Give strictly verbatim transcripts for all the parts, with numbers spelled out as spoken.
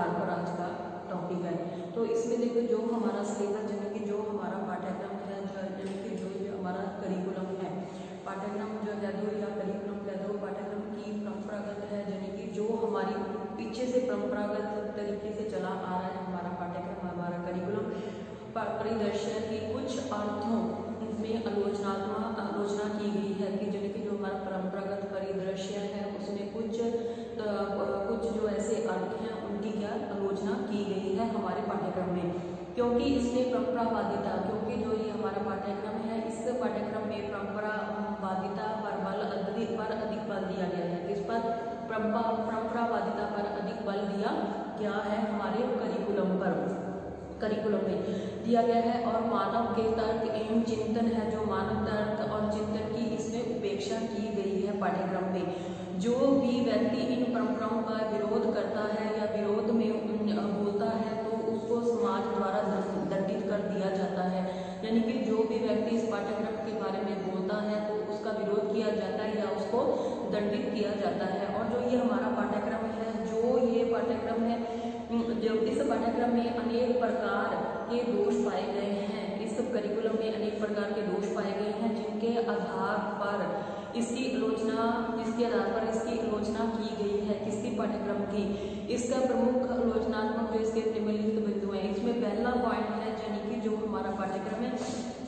आधार पर आज का टॉपिक है। तो इसमें देखो जो हमारा सिलेबस यानी कि जो हमारा पाठ्यक्रम है, जो यानी कि जो हमारा करिकुलम है, पाठ्यक्रम जो कह दो या करिकुलम कह दो, पाठ्यक्रम की परंपरागत है, यानी कि जो हमारी पीछे से परंपरागत तरीके से चला आ रहा है हमारा पाठ्यक्रम, हमारा करिकुलम परिदृश्य के कुछ अर्थों में आलोचनात्मक आलोचना की गई है कि यानी कि जो हमारा परंपरागत परिदृश्य है उसमें कुछ आ, कुछ जो ऐसे अर्थ हैं उनकी क्या आलोचना की गई है हमारे पाठ्यक्रम में, क्योंकि इसमें परंपरावादिता, क्योंकि जो ये हमारा पाठ्यक्रम है इस पाठ्यक्रम में परंपरावादिता पर बल अधिक पर अधिक बल दिया गया है। किस पर? परंपरावादिता पर अधिक बल दिया गया है हमारे करिकुलम पर, करिकुलम में दिया गया है। और मानव के तर्क एवं चिंतन है, जो मानव तर्क और चिंतन की इसमें उपेक्षा की गई है पाठ्यक्रम में। जो भी व्यक्ति इन परंपराओं का विरोध करता है या विरोध में बोलता है तो उसको समाज द्वारा दंडित कर दिया जाता है, यानी कि जो भी व्यक्ति इस पाठ्यक्रम के बारे में बोलता है तो उसका विरोध किया जाता है या उसको दंडित किया जाता है। और जो ये हमारा पाठ्यक्रम है, जो ये पाठ्यक्रम है, जो इस पाठ्यक्रम में अनेक प्रकार के दोष पाए गए हैं, इस करिकुलम में अनेक प्रकार के दोष पाए गए हैं जिनके आधार पर इसकी आलोचना जिसके आधार पर इसकी आलोचना की गई है। किसकी? पाठ्यक्रम की। इसका प्रमुख आलोचनात्मक जो इसके निम्नलिखित बिंदु हैं, इसमें पहला पॉइंट है यानी कि जो हमारा पाठ्यक्रम है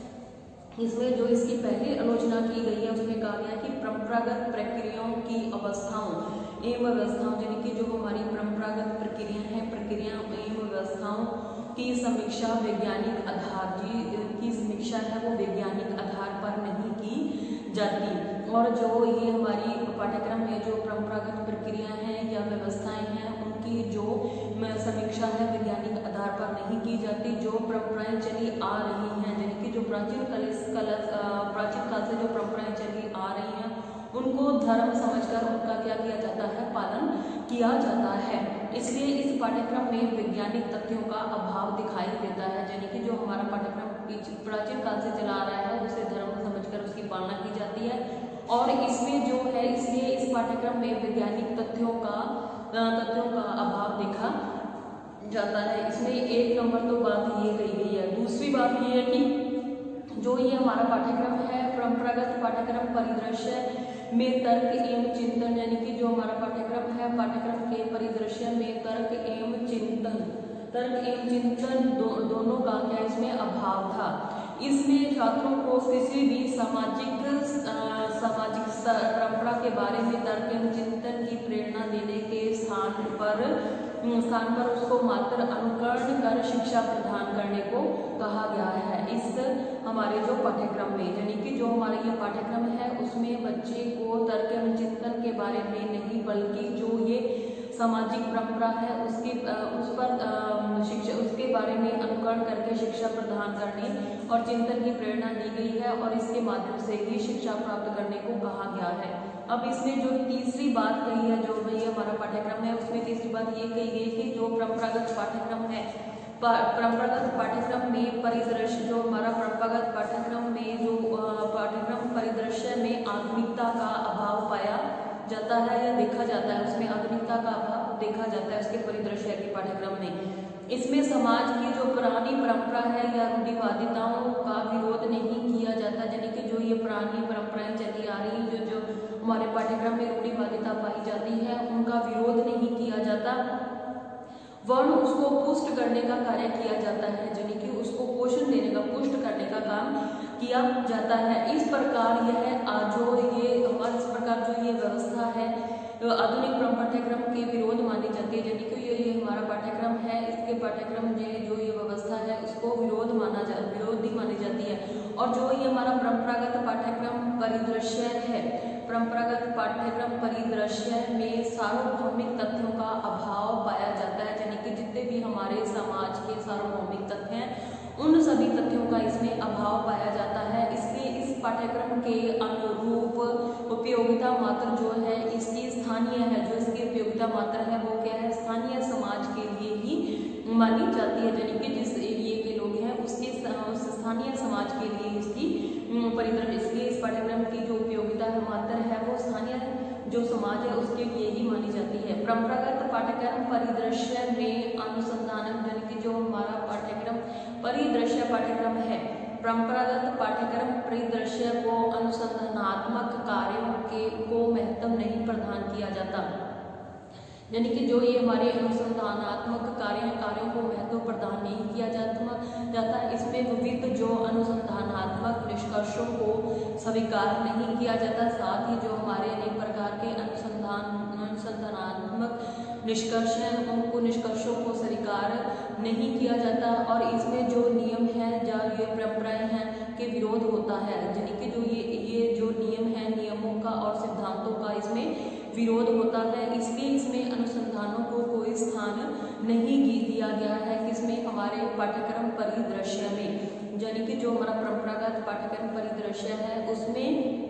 इसमें जो इसकी पहली आलोचना की गई है उसमें कहा गया कि परंपरागत प्रक्रियाओं की अवस्थाओं एवं व्यवस्थाओं, यानी कि जो हमारी परंपरागत प्रक्रिया है, प्रक्रियाओं एवं व्यवस्थाओं की समीक्षा वैज्ञानिक आधार की समीक्षा है वो वैज्ञानिक आधार पर नहीं की जाती। और जो ये हमारी पाठ्यक्रम में जो परंपरागत प्रक्रिया हैं या व्यवस्थाएं हैं उनकी जो समीक्षा है वैज्ञानिक आधार पर नहीं की जाती। जो परंपराएं चली आ रही हैं, यानी कि जो प्राचीन काल प्राचीन काल से जो परंपराएं चली आ रही हैं उनको धर्म समझकर उनका क्या किया जाता है? पालन किया जाता है। इसलिए इस पाठ्यक्रम में वैज्ञानिक तथ्यों का अभाव दिखाई देता है, यानी कि जो हमारा पाठ्यक्रम प्राचीन काल से चला आ रहा है उसे धर्म समझकर उसकी पालना की जाती है। और इसमें जो है इसलिए इस पाठ्यक्रम में वैज्ञानिक तथ्यों का तथ्यों का अभाव देखा जाता है। इसमें एक नंबर तो बात ये कही गई है। दूसरी बात ये है कि जो ये हमारा पाठ्यक्रम है परंपरागत पाठ्यक्रम परिदृश्य में तर्क एवं चिंतन, यानी कि जो हमारा पाठ्यक्रम है पाठ्यक्रम के परिदृश्य में तर्क एवं चिंतन तर्क एवं चिंतन दो, दोनों का क्या इसमें अभाव था। इसमें छात्रों को किसी भी सामाजिक सामाजिक परंपरा के बारे में तर्क एवं चिंतन की प्रेरणा देने के स्थान पर स्थान पर उसको मात्र अनुकरण कर शिक्षा प्रदान करने को कहा गया है इस हमारे जो पाठ्यक्रम में, यानी कि जो हमारा ये पाठ्यक्रम है उसमें बच्चे को तर्क एवं चिंतन के बारे में नहीं बल्कि जो ये सामाजिक परंपरा है उसकी उस पर शिक्षा उसके बारे में अनुकरण करके शिक्षा प्रदान करने और चिंतन की प्रेरणा दी गई है और इसके माध्यम से ही शिक्षा प्राप्त करने को कहा गया है। अब इसमें जो तीसरी बात कही है जो भाई हमारा पाठ्यक्रम है उसमें तीसरी बात ये कही गई कि जो परंपरागत पाठ्यक्रम है परंपरागत पाठ्यक्रम में परिदृश्य जो हमारा परंपरागत पाठ्यक्रम में जो पाठ्यक्रम परिदृश्य में आधुनिकता का अभाव पाया जाता है या देखा जाता है, उसमें आधुनिकता का अभाव देखा जाता है उसके परिदृश्य के पाठ्यक्रम में। इसमें समाज की जो पुरानी परंपरा है या रूढ़िवादिताओं का विरोध नहीं किया जाता, यानी कि जो ये पुरानी परंपराएं चली आ रही जो जो हमारे पाठ्यक्रम में रूढ़िवादिता पाई जाती है उनका विरोध नहीं किया जाता, वर्ण उसको पुष्ट करने का कार्य किया जाता है, यानी कि उसको पोषण देने का पुष्ट करने का काम किया जाता है। इस प्रकार यह जो ये इस प्रकार जो ये व्यवस्था है आधुनिक पाठ्यक्रम के विरोध मानी जाती है, यानी कि ये ये हमारा पाठ्यक्रम है इसके पाठ्यक्रम में जो ये व्यवस्था है उसको विरोध माना जा विरोधी मानी जाती है। और जो ये हमारा परंपरागत पाठ्यक्रम परिदृश्य है परंपरागत पाठ्यक्रम परिदृश्य में सार्वभौमिक तथ्यों का अभाव पाया जाता है, यानी कि जितने भी हमारे समाज के सार्वभौमिक तथ्य हैं उन सभी तथ्यों का इसमें अभाव पाया जाता है। इसलिए इस पाठ्यक्रम के अनुरूप उपयोगिता मात्र जो है इसकी स्थानीय है, जो इसकी उपयोगिता मात्र है वो क्या है? स्थानीय समाज के लिए ही मानी जाती है, यानी कि जिस एरिया के लोग हैं उसके उस स्थानीय समाज के लिए इसकी परिदृश्य इसलिए इस पाठ्यक्रम की जो उपयोगिता है मात्र है वो स्थानीय जो समाज है उसके लिए ही मानी जाती है। परंपरागत पाठ्यक्रम परिदृश्य में अनुसंधान यानी कि जो हमारा पाठ्यक्रम परिदृश्य पाठ्यक्रम है, परंपरागत पाठ्यक्रम परिदृश्य को अनुसंधानात्मक कार्यों के को महत्व नहीं प्रदान किया जाता, यानी कि जो ये हमारे अनुसंधानात्मक कार्य कार्यों को महत्व प्रदान नहीं किया जाता जाता इसमें विविध जो अनुसंधानात्मक निष्कर्षों को स्वीकार नहीं किया जाता, साथ ही जो हमारे अनेक प्रकार के अनुसंधान अनुसंधानात्मक निष्कर्ष हैं उनको निष्कर्षों को स्वीकार नहीं किया जाता, और इसमें जो नियम है या ये परंपराएं हैं के विरोध होता है, यानी कि जो ये ये जो नियम है नियमों का और सिद्धांतों का इसमें विरोध होता है, इसलिए इसमें अनुसंधानों को कोई स्थान नहीं दिया गया है किसमें हमारे पाठ्यक्रम परिदृश्य में, यानी कि जो हमारा परंपरागत पाठ्यक्रम परिदृश्य है उसमें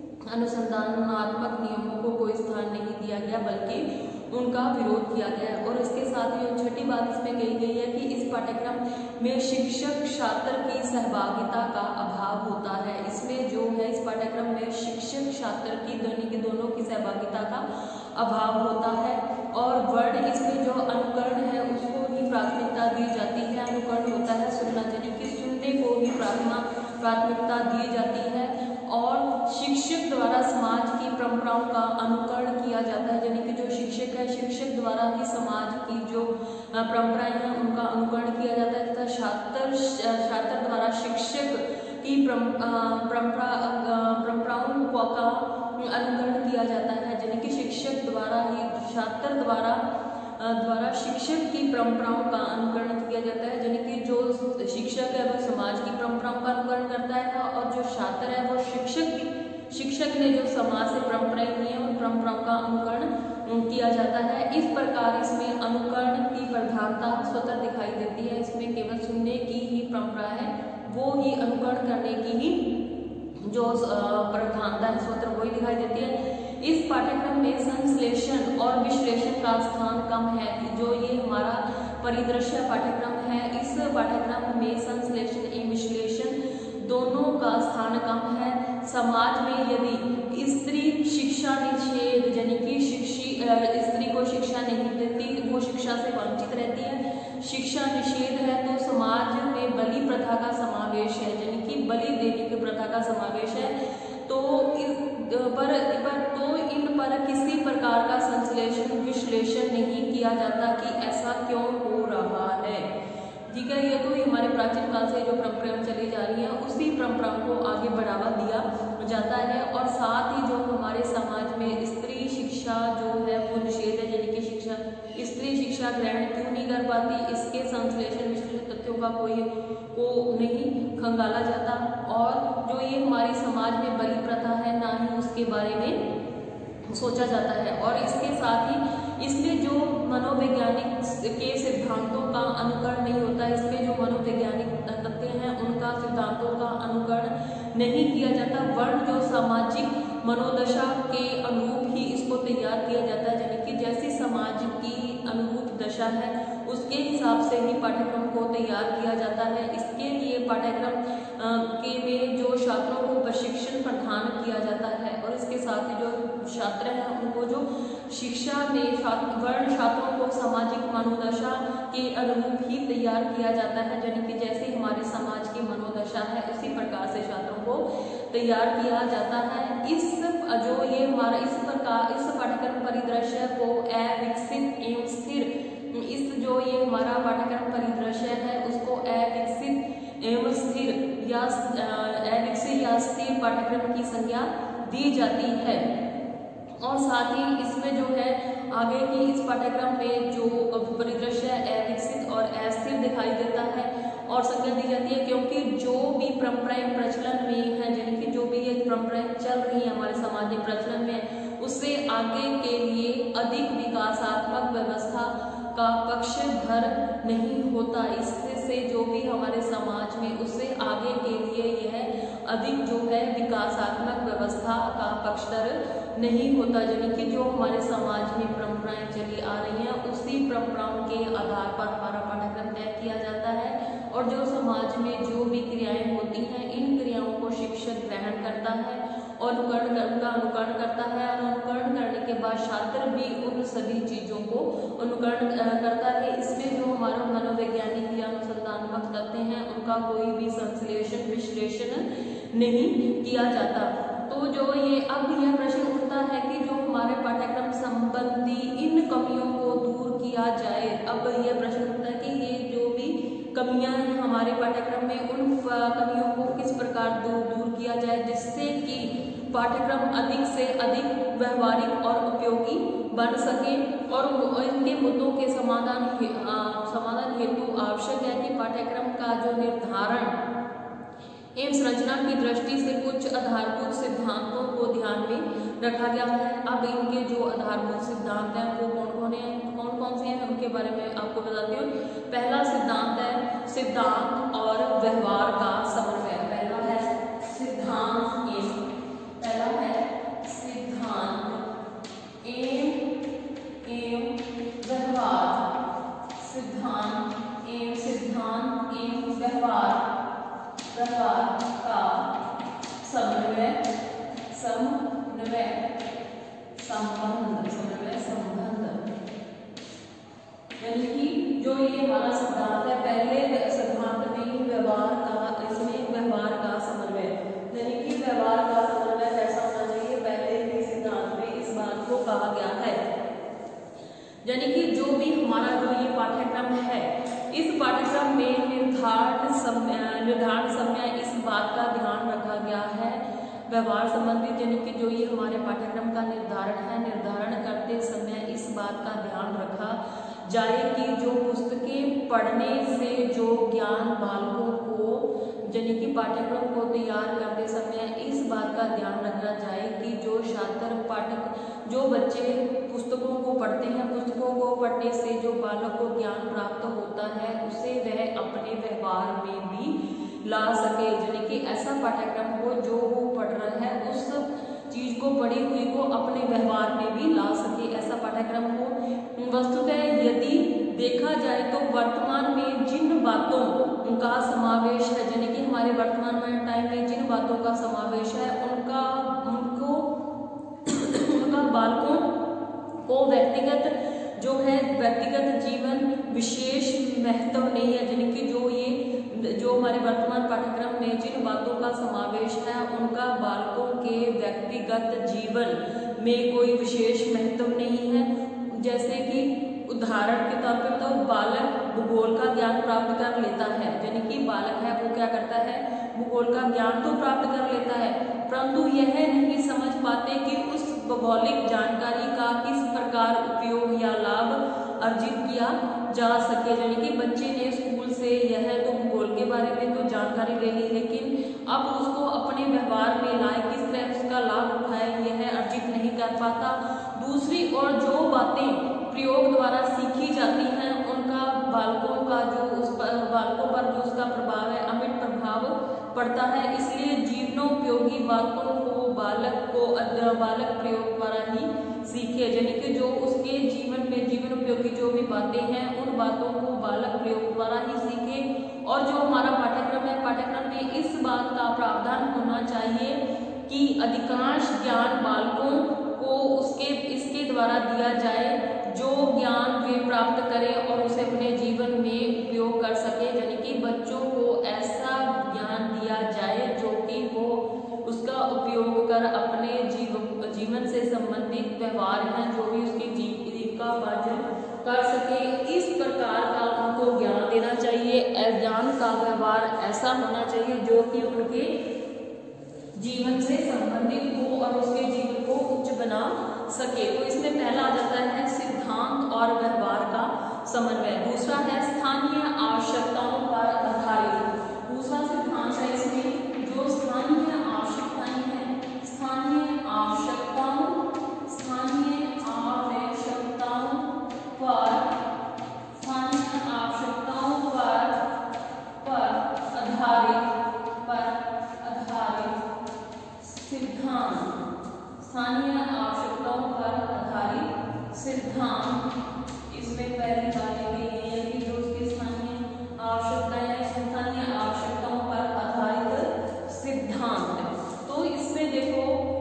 अनुसंधानात्मक नियमों को कोई स्थान नहीं दिया गया बल्कि उनका विरोध किया गया है। और इसके साथ ही छठी बात इसमें कही गई है कि इस पाठ्यक्रम में शिक्षक छात्र की सहभागिता का अभाव होता है, इसमें जो है इस पाठ्यक्रम में शिक्षक छात्र की दोनों की दोनों की सहभागिता का अभाव होता है, और वर्ण इसमें जो अनुकरण है उसको ही प्राथमिकता दी जाती है, अनुकरण होता है सुनना, यानी कि सुनने को ही प्राथमिकता दी जाती है, और शिक्षक द्वारा समाज की परंपराओं का अनुकरण किया जाता है, यानी कि जो शिक्षक है शिक्षक द्वारा ही समाज की जो परंपराएं हैं उनका अनुकरण किया जाता है, तथा छात्र छात्र द्वारा शिक्षक की परंपरा परंपराओं का अनुकरण किया जाता है, यानी कि शिक्षक द्वारा ही छात्र द्वारा द्वारा शिक्षक की परंपराओं का अनुकरण किया जाता है, यानी कि जो शिक्षक है वो समाज की परंपराओं का अनुकरण करता है, और जो छात्र है वो शिक्षक की शिक्षक ने जो समाज से परंपराएं की हैं उन परंपराओं का अनुकरण किया जाता है। इस प्रकार इसमें अनुकरण की प्रधानता स्वतः दिखाई देती है, इसमें केवल सुनने की ही परंपरा है, वो ही अनुकरण करने की ही जो प्रधानता है स्वतः वही दिखाई देती है। इस पाठ्यक्रम में संश्लेषण और विश्लेषण का स्थान कम है, जो ये हमारा परिदृश्य पाठ्यक्रम है इस पाठ्यक्रम में संश्लेषण एवं विश्लेषण दोनों का स्थान कम है। समाज में यदि स्त्री शिक्षा निषेध यानी कि शिक्षी स्त्री को शिक्षा नहीं देती, वो शिक्षा से वंचित रहती है, शिक्षा निषेध है तो समाज में बलि प्रथा का समावेश है, यानी कि बलि देने की प्रथा का समावेश है, तो इस पर, पर तो इन पर किसी प्रकार का संश्लेषण विश्लेषण नहीं किया जाता कि ऐसा क्यों हो रहा है। ठीक है, ये तो हमारे प्राचीन काल से जो परंपराएं चली जा रही हैं उसी परंपराओं को आगे बढ़ावा दिया जाता है, और साथ ही जो हमारे समाज में स्त्री शिक्षा जो है वो निषेध है, यानी कि शिक्षा स्त्री शिक्षा ग्रहण क्यों नहीं कर पाती, इसके संश्लेषण विश्लेषण तथ्यों का कोई को नहीं खंगाला जाता, और जो ये हमारी समाज में बलि प्रथा है ना ही उसके बारे में सोचा जाता है। और इसके साथ ही इसमें जो मनोवैज्ञानिक के सिद्धांतों का अनुकरण नहीं होता, इसमें जो मनोवैज्ञानिक तथ्य हैं उनका सिद्धांतों का अनुकरण नहीं किया जाता, वर्ण जो सामाजिक मनोदशा के अनुरूप ही इसको तैयार किया जाता है, यानी कि जैसी समाज की अनुरूप दशा है उसके हिसाब से ही पाठ्यक्रम को तैयार किया जाता है। इसके लिए पाठ्यक्रम के में जो छात्रों को प्रशिक्षण प्रदान किया जाता है, और इसके साथ ही जो छात्र हैं उनको जो शिक्षा में वर्ण छात्रों को सामाजिक मनोदशा के अनुरूप ही तैयार किया जाता है, यानी कि जैसे हमारे समाज की मनोदशा है उसी प्रकार से छात्रों को तैयार किया जाता है। इस जो ये हमारा इस प्रकार इस पाठ्यक्रम परिदृश्य को अविकसित एवं स्थिर इस जो ये हमारा पाठ्यक्रम परिदृश्य है उसको अविकसित एवं स्थिर या अविकसित या स्थिर पाठ्यक्रम की संज्ञा दी जाती है। और साथ ही इसमें जो है आगे की इस पाठ्यक्रम में जो परिदृश्य अविकसित और अस्थिर दिखाई देता है और संज्ञा दी जाती है, क्योंकि जो भी परंपराएं प्रचलन में है, यानी कि जो भी ये परंपराएं चल रही है हमारे समाज में प्रचलन में, उससे आगे के लिए अधिक विकासात्मक व्यवस्था का पक्षधर नहीं होता। इससे जो भी हमारे समाज में उससे आगे के लिए यह अधिक जो है विकासात्मक व्यवस्था का पक्षधर नहीं होता, यानी कि जो हमारे समाज में परंपराएं चली आ रही हैं उसी परंपराओं के आधार पर हमारा पाठ्यक्रम तय किया जाता है, और जो समाज में जो भी क्रियाएं होती हैं इन क्रियाओं को शिक्षक ग्रहण करता है और अनुकरण उनका अनुकरण करता है, और अनुकरण करने के बाद छात्र भी उन सभी चीज़ों को अनुकरण करता है। इसमें जो हमारे मनोवैज्ञानिक या अनुसंधात्मक तथ्य हैं उनका कोई भी संश्लेषण विश्लेषण नहीं किया जाता। तो जो ये अब यह प्रश्न उठता है कि जो हमारे पाठ्यक्रम संबंधी इन कमियों को दूर किया जाए। अब यह प्रश्न उठता है कि ये जो भी कमियां हैं हमारे पाठ्यक्रम में, उन कमियों को किस प्रकार दूर दूर किया जाए जिससे कि पाठ्यक्रम अधिक से अधिक व्यवहारिक और उपयोगी बन सके। और इनके मुद्दों के समाधान समाधान हेतु आवश्यक है कि पाठ्यक्रम का जो निर्धारण एवं संरचना की दृष्टि से कुछ आधारभूत सिद्धांतों को ध्यान में रखा गया है। अब इनके जो आधारभूत सिद्धांत हैं वो कौन कौन है कौन कौन से हैं उनके बारे में आपको बताती हूँ। पहला सिद्धांत है सिद्धांत और व्यवहार का समन्वय। पहला है सिद्धांत एवं पहला है सिद्धांत एवं एवं व्यवहार। सिद्धांत एवं सिद्धांत एवं व्यवहार व्यवहार का समन्वय समन्वय संबंध समन्वय संबंध यानी कि जो ये हमारा सिद्धांत है, पहले सिद्धांत में ही व्यवहार का इसमें व्यवहार का समन्वय यानी कि व्यवहार का समन्वय कैसा होना चाहिए, पहले ही सिद्धांत में इस बात को कहा गया है। यानी कि जो भी हमारा जो ये पाठ्यक्रम है, इस पाठ्यक्रम में निर्धारित समय निर्धारण समय इस बात का ध्यान रखा गया है व्यवहार संबंधित, यानी कि जो ये हमारे पाठ्यक्रम का निर्धारण है, निर्धारण करते समय इस बात का ध्यान रखा जाए कि जो पुस्तकें पढ़ने से जो ज्ञान बालकों को यानी कि पाठ्यक्रम को तैयार करते समय इस बात का ध्यान रखना जाए कि जो छात्र पाठक जो बच्चे पुस्तकों को पढ़ते हैं, पुस्तकों को पढ़ने से जो बालक को ज्ञान प्राप्त होता है उसे वह अपने व्यवहार में भी ला सके। यानी कि ऐसा पाठ्यक्रम हो जो वो पढ़ रहा है उस चीज को पढ़ी हुई को अपने व्यवहार में भी ला सके, ऐसा पाठ्यक्रम हो। वस्तुतः यदि देखा जाए तो वर्तमान में जिन बातों का समावेश है, यानी कि हमारे वर्तमान में टाइम में जिन बातों का समावेश है उनका उनको उनका बालकों को व्यक्तिगत जो है व्यक्तिगत जीवन विशेष महत्व नहीं है। यानी कि जो ये जो हमारे वर्तमान पाठ्यक्रम में जिन बातों का समावेश है उनका बालकों के व्यक्तिगत जीवन में कोई विशेष महत्व नहीं है। जैसे कि उदाहरण के तौर पर तो बालक भूगोल का ज्ञान प्राप्त कर लेता है, यानी कि बालक है वो क्या करता है भूगोल का ज्ञान तो प्राप्त कर लेता है, परंतु यह नहीं समझ पाते कि उस भौगोलिक जानकारी का किस प्रकार उपयोग या लाभ अर्जित किया जा सके। यानी कि बच्चे ने स्कूल से यह तो भूगोल के बारे में तो जानकारी ले ली, लेकिन अब उसको अपने व्यवहार में लाए किस तरह उसका लाभ उठाए यह अर्जित नहीं कर पाता। दूसरी ओर जो बातें प्रयोग द्वारा सीखी जाती हैं उनका बालकों का जो उस पर बालकों पर जो उसका प्रभाव है अमिट प्रभाव पड़ता है। इसलिए जीवनोपयोगी बातों को बालक को बालक प्रयोग द्वारा ही सीखे, यानी कि जो उसके जीवन में जीवन उपयोगी जो भी बातें हैं उन बातों को बालक प्रयोग द्वारा ही सीखे। और जो हमारा पाठ्यक्रम है, पाठ्यक्रम में इस बात का प्रावधान होना चाहिए कि अधिकांश ज्ञान बालकों को उसके इसके द्वारा दिया जाए जो ज्ञान वे प्राप्त करें और उसे अपने जीवन में उपयोग कर सके। यानी कि बच्चों को ऐसा ज्ञान दिया जाए जो कि वो उसका उपयोग कर अपने जीवन जीवन से संबंधित व्यवहार हैं जो भी उसकी जीविकोपार्जन कर सके, इस प्रकार का उनको ज्ञान देना चाहिए। ज्ञान का व्यवहार ऐसा होना चाहिए जो कि उनके जीवन से संबंधित हो और उसके जीवन को उच्च बना सके। तो इसमें पहला आ जाता है सिद्धांत और व्यवहार का समन्वय। दूसरा है स्थानीय आवश्यकताओं पर आधारित। दूसरा सिद्धांत है इसमें जो स्थानीय आवश्यकताएं हैं, स्थानीय आवश्यकताओं स्थानीय आवश्यकताओं पर स्थानीय आवश्यकताओं पर पर आधारित पर आधारित सिद्धांत स्थानीय आवश्यकताओं पर आधारित सिद्धांत। इसमें पहली बात ये है कि जो उसकी स्थानीय आवश्यकताएं हैं, स्थानीय आवश्यकताओं पर आधारित सिद्धांत। तो इसमें देखो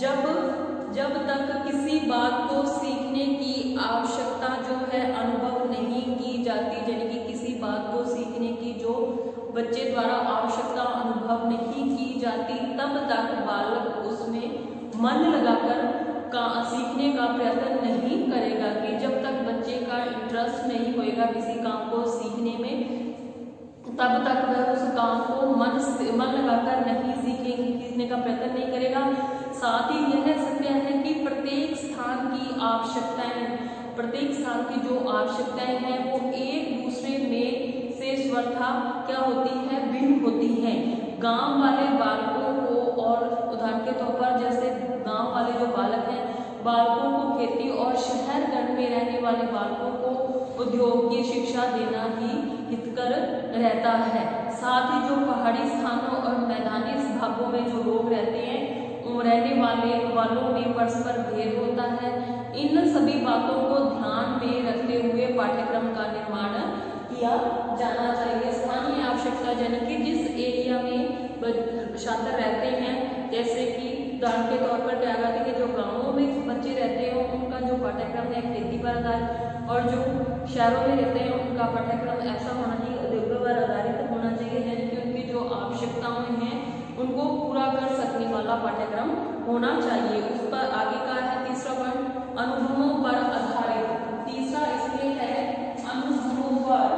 जब जब तक किसी बात को सीखने की आवश्यकता जो है अनुभव नहीं की जाती, यानी कि किसी बात को सीखने की जो बच्चे द्वारा आवश्यकता अनुभव नहीं की जाती, तब तक बालक उसमें मन लगाकर का सीखने का प्रयत्न नहीं करेगा। कि जब तक बच्चे का इंटरेस्ट नहीं होएगा किसी काम को सीखने में, तब तक वह उस काम को मन से मन लगाकर नहीं सीखेंगे, सीखने का प्रयत्न नहीं करेगा। साथ ही यह सत्य है कि प्रत्येक स्थान की आवश्यकताएं प्रत्येक स्थान की जो आवश्यकताएं हैं वो एक दूसरे में से स्वतः क्या होती है, भिन्न होती हैं। गांव वाले बालकों को, और उदाहरण के तौर पर जैसे गांव वाले जो बालक हैं, बालकों को खेती और शहरगढ़ में रहने वाले बालकों को उद्योग की शिक्षा देना ही हितकर रहता है। साथ ही जो पहाड़ी स्थानों और मैदानी भागों में जो लोग रहते हैं, रहने वाले वालों में परस्पर भेद होता है। इन सभी बातों को ध्यान में रखते हुए पाठ्यक्रम का निर्माण किया जाना चाहिए। स्थानीय आवश्यकता, यानी कि जिस एरिया में छात्र रहते हैं, जैसे कि उदाहरण के तौर पर क्या कहते हैं कि जो गाँवों में बच्चे रहते हैं उनका जो पाठ्यक्रम है खेती पर आधारित, और जो शहरों में रहते हैं उनका पाठ्यक्रम ऐसा होना चाहिए, उद्योगों पर आधारित होना चाहिए, यानी कि उनकी जो आवश्यकताएं हैं उनको पूरा कर सकने वाला पाठ्यक्रम होना चाहिए। उस पर आगे का है तीसरा पॉइंट, अनुभवों पर आधारित। तीसरा इसमें है अनुभवों पर,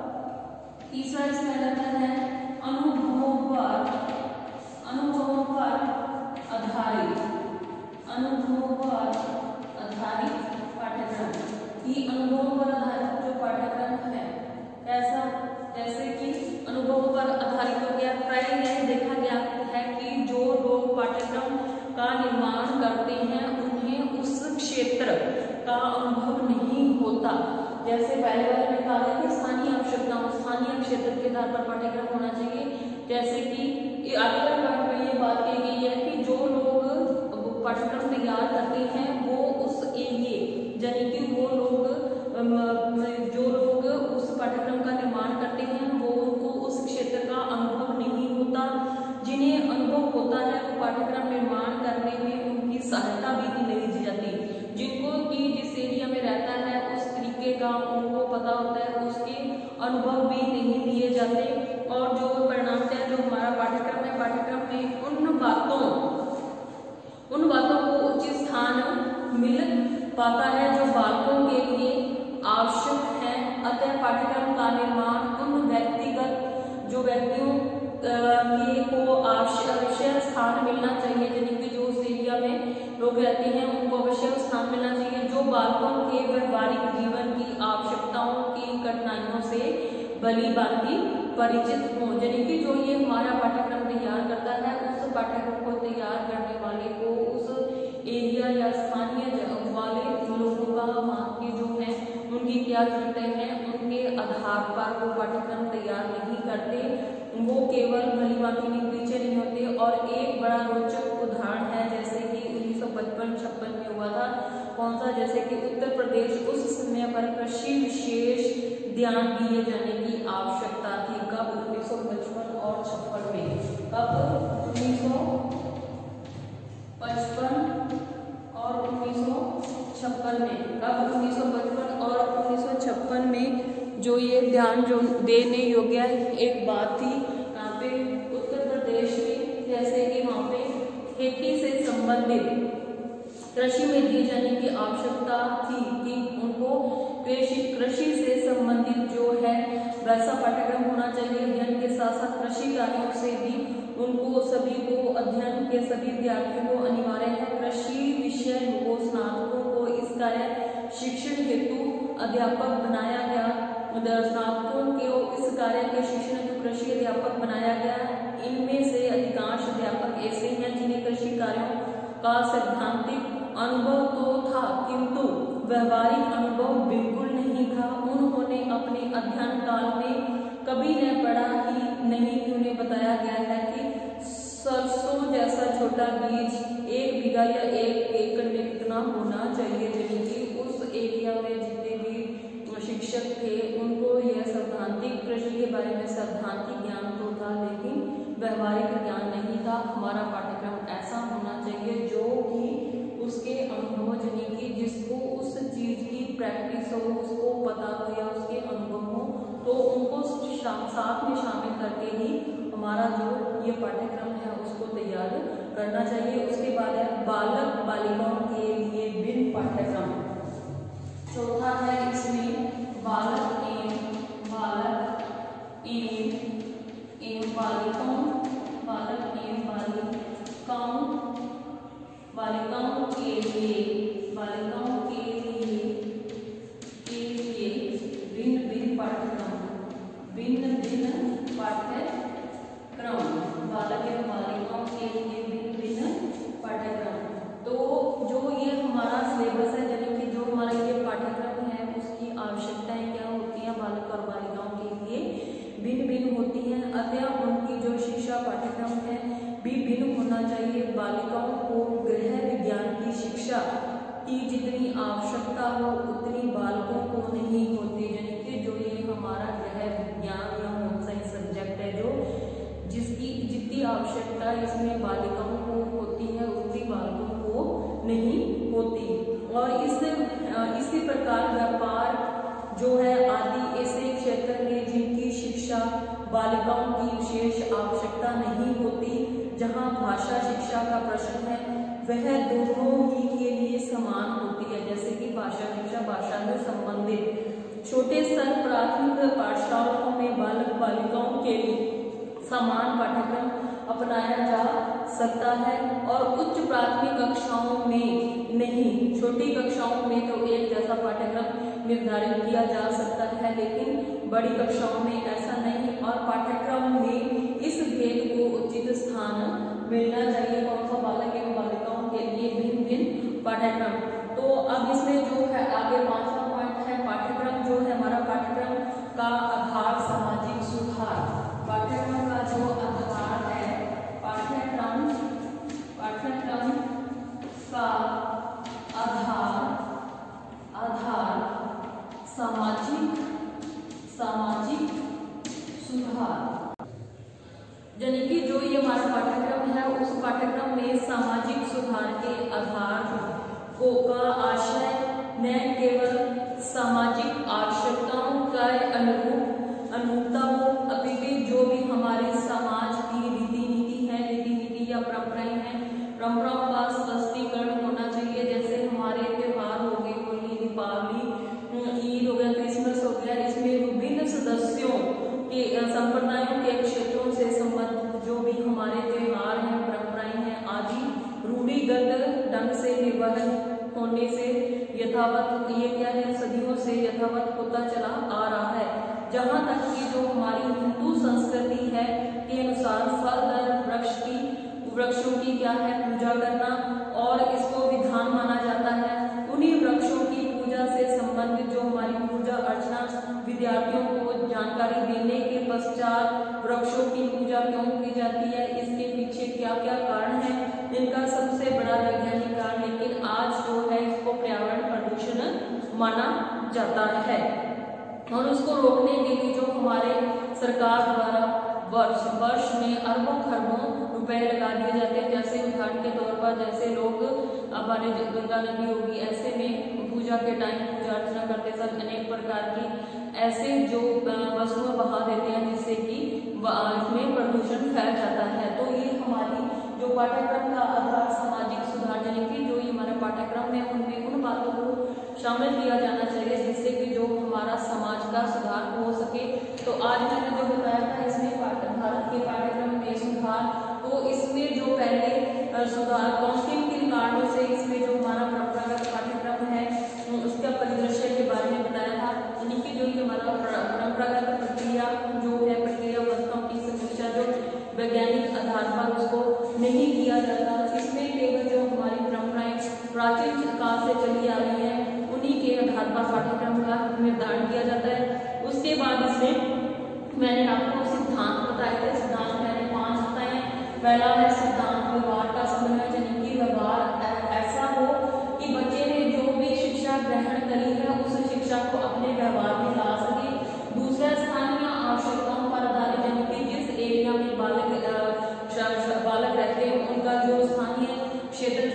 तीसरा इसमें रहता है अनुभवों पर अनुभवों पर आधारित अनुभवों पर आधारित पाठ्यक्रम। कि अनुभवों पर आधारित जो पाठ्यक्रम है ऐसा, जैसे कि अनुभवों पर आधारित हो गया। प्राय यह देखा गया है कि जो लोग पाठ्यक्रम का निर्माण करते हैं उन्हें उस क्षेत्र का अनुभव नहीं होता। जैसे पहले वाले में कहा गया कि स्थानीय आवश्यकताओं स्थानीय क्षेत्र के आधार पर पाठ्यक्रम होना चाहिए। जैसे कि आगे में ये बात कही गई है कि जो लोग पाठ्यक्रम तैयार करते हैं वो उस एरिए, यानी कि वो लोग जो लोग उस पाठ्यक्रम का निर्माण करते हैं वो उनको उस क्षेत्र का अनुभव नहीं होता। जिन्हें अनुभव होता है वो पाठ्यक्रम निर्माण करने में उनकी सहायता भी नहीं दी जाती। जिनको कि जिस एरिया में रहता है उस तरीके का उनको पता होता है, उसके अनुभव भी नहीं दिए जाते। और जो परिणाम है, जो हमारा पाठ्यक्रम है, पाठ्यक्रम में उन बातों उन बातों को उचित स्थान मिल पाता है जो बालकों के लिए आवश्यक है। अतः पाठ्यक्रम का निर्माण उन व्यक्तिगत जो व्यक्तियों के को अवश्य स्थान मिलना चाहिए, यानी कि जो उस एरिया में लोग रहते हैं उनको अवश्य स्थान मिलना चाहिए, जो बालकों के व्यवहारिक जीवन की आवश्यकताओं की कठिनाइयों से भली भांति परिचित हों। यानी कि जो ये हमारा पाठ्यक्रम तैयार करता है उस पाठ्यक्रम को तैयार करने वाले को उस एरिया या स्थानीय वाले लोगों का, वहाँ के जो है उनकी क्या जरूरतें हैं उनके आधार पर वो पाठ्यक्रम तैयार नहीं करते। वो केवल भली भांति पीछे नहीं होते। और एक बड़ा रोचक उदाहरण है जैसे कि उन्नीस सौ पचपन छप्पन में हुआ था। कौन सा? जैसे कि उत्तर प्रदेश उस समय पर कृषि विशेष ध्यान दिए जाने की आवश्यकता थी। कब? उन्नीस सौ पचपन और छप्पन में। कब? उन्नीस सौ पचपन और उन्नीस सौ छप्पन में। कब? उन्नीस सौ पचपन और उन्नीस सौ छप्पन में जो ये ध्यान जो देने योग्य एक बात थी यहाँ पे उत्तर प्रदेश में, जैसे कि वहाँ पे खेती से संबंधित कृषि में दी जाने की आवश्यकता थी कि उनको कृषि कृषि से संबंधित जो है वैसा पाठ्यक्रम होना चाहिए। अध्ययन के साथ साथ कृषि कार्यों से भी उनको सभी को अध्ययन के सभी विद्यार्थियों को अनिवार्य है। कृषि विषय को स्नातकों को इस कार्य शिक्षण हेतु अध्यापक बनाया गया। स्नातकों के इस कार्य के शिक्षण हेतु कृषि अध्यापक बनाया गया। इनमें से अधिकांश अध्यापक ऐसे हैं जिन्हें कृषि कार्यों का सैद्धांतिक अनुभव तो था किंतु व्यवहारिक अनुभव बिल्कुल नहीं था। उन्होंने अपने अध्ययन काल में कभी न पढ़ा ही नहीं कि उन्हें बताया गया है कि सरसों जैसा छोटा बीज एक बीघा या एक एकड़ में कितना होना चाहिए। यानी कि उस एरिया में जितने भी शिक्षक थे उनको यह सैद्धांतिक कृषि के बारे में सैद्धांतिक ज्ञान तो था लेकिन व्यवहारिक ज्ञान नहीं था। हमारा पाठ्यक्रम ऐसा होना चाहिए जो कि उसके अनुभव यानी कि जिसको उस चीज की प्रैक्टिस हो, उसको पता हो या उसके अनुभव हो, तो उनको साथ में शामिल करके ही हमारा जो ये पाठ्यक्रम है उसको तैयार करना चाहिए। उसके बाद है बालक बालिकाओं के लिए भिन्न पाठ्यक्रम। चौथा है इसमें बालक एवं बालक एवं एवं बालिकाओं बालक एवं बालिकाओं बालिकाओं के लिए बालिकाओं के लिए के लिए भिन्न भिन्न पाठ्यक्रम भिन्न भिन्न पाठ्यक्रम बालक एवं बालिकाओं के लिए भिन्न भिन्न पाठ्यक्रम। तो जो ये हमारा सिलेबस है यानी कि जो हमारा ये पाठ्यक्रम है उसकी आवश्यकताएं क्या होती हैं बालक और बालिकाओं के लिए भिन्न भिन्न होती हैं। अतः उनकी जो शिक्षा पाठ्यक्रम है भी भिन्न होना चाहिए। बालिकाओं को गृह विज्ञान की शिक्षा की जितनी आवश्यकता हो उतनी बालकों को नहीं होती, यानी कि जो ये हमारा गृह विज्ञान या होम साइंस सब्जेक्ट है जो जिसकी जितनी आवश्यकता इसमें बालिकाओं को होती है उतनी बालकों को नहीं होती। और इस इसी प्रकार व्यापार जो है आदि ऐसे क्षेत्र में जिनकी शिक्षा बालिकाओं की विशेष आवश्यकता नहीं होती, जहाँ भाषा शिक्षा का प्रश्न है वह दोनों ही के लिए समान होती है। जैसे कि भाषा शिक्षा भाषा से संबंधित छोटे स्तर प्राथमिक पाठशालाओं में बालक बालिकाओं के लिए समान पाठ्यक्रम अपनाया जा सकता है और उच्च प्राथमिक कक्षाओं में नहीं। छोटी कक्षाओं में तो एक जैसा पाठ्यक्रम निर्धारित किया जा सकता है, लेकिन बड़ी कक्षाओं में ऐसा नहीं। और पाठ्यक्रम में इस भेद को उचित स्थान मिलना चाहिए। कौन सा बालक एवं बालिकाओं के लिए भिन्न भिन्न पाठ्यक्रम। तो अब इसमें जो है आगे पांचवा पॉइंट है पाठ्यक्रम जो है हमारा पाठ्यक्रम का आधार सामाजिक सुधार। पाठ्यक्रम का जो आधार है पाठ्यक्रम पाठ्यक्रम का आधार आधार सामाजिक सामाजिक सुधार, यानी कि जो ये हमारा पाठ्यक्रम है उस पाठ्यक्रम में सामाजिक सुधार के आधार को का आशय न केवल सामाजिक आवश्यकताओं का अनुरूप अनुरूपता हो, अपितु जो भी हमारे समाज की रीति नीति है रीति नीति या परंपराएं हैं परंपराओं का स्पष्टीकरण होना चाहिए। जैसे हमारे त्योहार हो गए, होली, दीपावली, ईद हो गया, क्रिसमस हो गया, इसमें विभिन्न सदस्यों के संप्रदायों के क्षेत्रों से संबंधित जो भी हमारे त्योहार हैं परंपराएं हैं आदि रूढ़िगत ढंग से निर्वहन होने से यथावत ये क्या है सदियों से यथावत होता चला आ रहा है। जहाँ तक कि जो हमारी हिंदू संस्कृति है के अनुसार फलदार वृक्ष की वृक्षों की क्या है पूजा करना और इसको विधान माना जाता है। उन्हीं वृक्षों की पूजा से संबंधित जो हमारी पूजा अर्चना विद्यार्थियों को जानकारी देने के पश्चात वृक्षों की पूजा क्यों की जाती है, इसके पीछे क्या क्या कारण है, इनका सबसे बड़ा वैज्ञानिक कारण लेकिन आज जो है इसको पर्यावरण प्रदूषण माना जाता है। और उसको रोकने के लिए जो हमारे सरकार द्वारा वर्ष वर्ष में अरबों खरबों रुपए लगा दिए जाते हैं। जैसे उदाहरण के तौर पर जैसे लोग हमारे गंगा नदी होगी ऐसे में पूजा के टाइम पूजा अर्चना करते समय अनेक प्रकार की ऐसे जो वस्तुएं बहा देते हैं जिससे कि इसमें प्रदूषण फैल जाता है। तो ये हमारी जो पाठ्यक्रम का आधार सामाजिक सुधार यानी कि जो ये हमारा पाठ्यक्रम है उनमें उन बातों को शामिल किया जाना चाहिए जिससे कि जो हमारा समाज का सुधार हो सके। तो आज मैंने जो बताया था इसमें भारत के पाठ्यक्रम में सुधार, तो इसमें जो पहले सुधार कौन किन किन कारणों से इसमें जो हमारा परंपरागत पाठ्यक्रम है उसका परिदृश्य के बारे में बताया था। यानी कि जो ये हमारा परंपरागत प्रक्रिया जो है प्रक्रिया वस्तुओं की समीक्षा जो वैज्ञानिक आधार पर उसको नहीं किया जाता। इसमें केवल जो हमारी परंपराएं प्राचीन काल से चली आ रही है उन्हीं के आधार पर पाठ्यक्रम का निर्धारण किया जाता है। उसके बाद इसमें मैंने आपको सिद्धांत बताए थे। सिद्धांत मैंने पांच बताए। पहला है सिद्धांत व्यवहार का समन्वय, यानी कि व्यवहार ऐसा हो कि बच्चे ने जो भी शिक्षा ग्रहण करी है उस शिक्षा को अपने व्यवहार में ला सके। दूसरा स्थानीय आवश्यकताओं पर आधारित, यानी कि जिस एरिया में बालक बालक रहते हैं उनका जो स्थानीय क्षेत्र यानी कि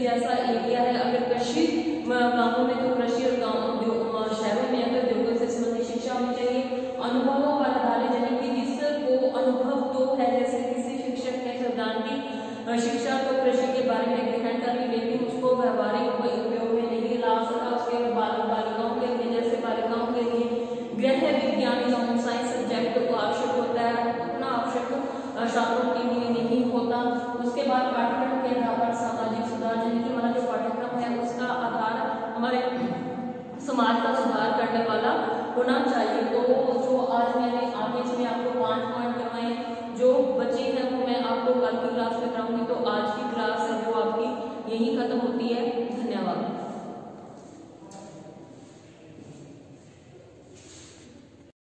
जैसा एरिया है, अगर कृषि गांवों में तो कृषि और गाँव शहरों में अगर उद्योगों से संबंधित शिक्षा होनी चाहिए। अनुभवों पर आधारित यानी कि जिसको अनुभव तो है, जैसे किसी शिक्षक ने सैद्धांतिक शिक्षा तो कृषि के बारे में ग्रहण कर ली लेकिन उसको व्यवहारिक उपयोग में नहीं ला सका। उसके बालिकाओं के लिए जैसे बालिकाओं के लिए गृह विज्ञान एवं साइंस सब्जेक्ट को आवश्यक होता है, उतना आवश्यक छात्रों के लिए नहीं होता। उसके बाद पाठ्यक्रम के आधार पर सामाजिक सुधार यानी कि हमारा जो पाठ्यक्रम है उसका आधार हमारे समाज का सुधार करने वाला होना चाहिए। तो जो आज मैंने आगे इसमें आपको पांच पॉइंट करवाए, जो बचे हैं वो मैं आपको कल की क्लास में कराऊंगी। तो आज